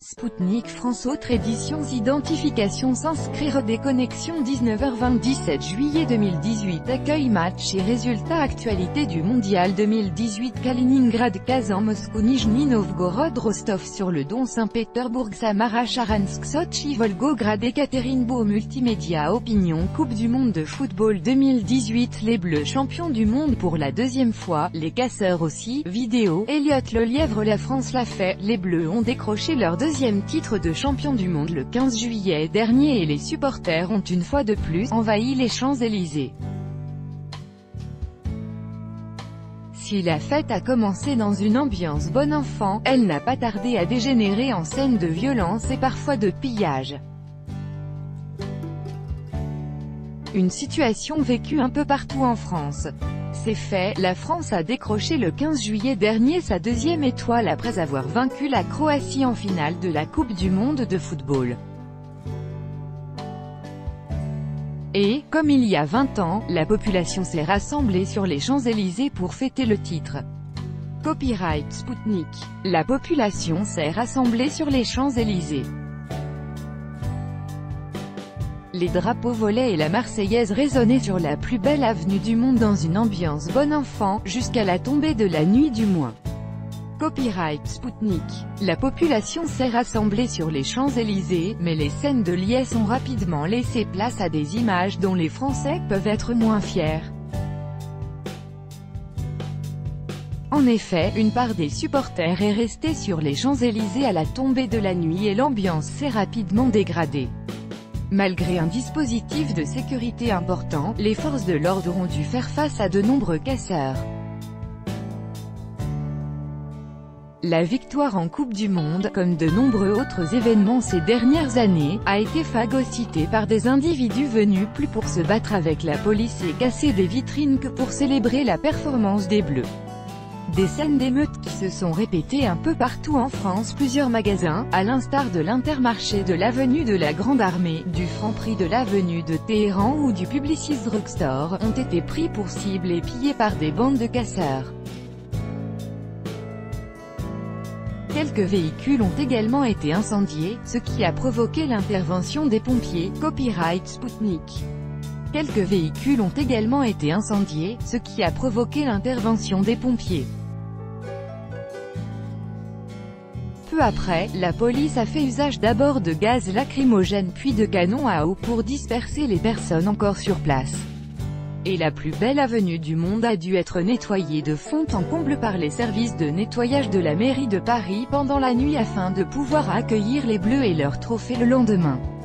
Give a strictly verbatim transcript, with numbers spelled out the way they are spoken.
Spoutnik France. Autre éditions identification s'inscrire déconnexion dix-neuf heures vingt dix-sept juillet deux mille dix-huit. Accueil, match et résultats. Actualité du mondial deux mille dix-huit. Kaliningrad, Kazan, Moscou, Nijni Novgorod, Rostov-sur-le-Don, Saint-Pétersbourg, Samara, Charansk, Sotchi, Volgograd, Ekaterinbourg. Multimédia. Opinion. Coupe du monde de football deux mille dix-huit. Les Bleus champions du monde pour la deuxième fois, les casseurs aussi. Vidéo. Elliot le lièvre. La France l'a fait, les Bleus ont décroché leur deuxième titre de champion du monde le quinze juillet dernier et les supporters ont une fois de plus envahi les Champs-Élysées. Si la fête a commencé dans une ambiance bon enfant, elle n'a pas tardé à dégénérer en scène de violence et parfois de pillage. Une situation vécue un peu partout en France. C'est fait, la France a décroché le quinze juillet dernier sa deuxième étoile après avoir vaincu la Croatie en finale de la Coupe du monde de football. Et, comme il y a vingt ans, la population s'est rassemblée sur les Champs-Élysées pour fêter le titre. Copyright Spoutnik. La population s'est rassemblée sur les Champs-Élysées. Les drapeaux volaient et la Marseillaise résonnait sur la plus belle avenue du monde dans une ambiance bon enfant, jusqu'à la tombée de la nuit du moins. Copyright Spoutnik. La population s'est rassemblée sur les Champs-Élysées, mais les scènes de liesse ont rapidement laissé place à des images dont les Français peuvent être moins fiers. En effet, une part des supporters est restée sur les Champs-Élysées à la tombée de la nuit et l'ambiance s'est rapidement dégradée. Malgré un dispositif de sécurité important, les forces de l'ordre ont dû faire face à de nombreux casseurs. La victoire en Coupe du Monde, comme de nombreux autres événements ces dernières années, a été phagocytée par des individus venus plus pour se battre avec la police et casser des vitrines que pour célébrer la performance des Bleus. Des scènes d'émeutes qui se sont répétées un peu partout en France. Plusieurs magasins, à l'instar de l'Intermarché de l'avenue de la Grande Armée, du Franprix de l'avenue de Téhéran ou du Publicis Drugstore, ont été pris pour cible et pillés par des bandes de casseurs. Quelques véhicules ont également été incendiés, ce qui a provoqué l'intervention des pompiers. Copyright Spoutnik. Quelques véhicules ont également été incendiés, ce qui a provoqué l'intervention des pompiers. Peu après, la police a fait usage d'abord de gaz lacrymogène puis de canons à eau pour disperser les personnes encore sur place. Et la plus belle avenue du monde a dû être nettoyée de fond en comble par les services de nettoyage de la mairie de Paris pendant la nuit afin de pouvoir accueillir les Bleus et leurs trophées le lendemain.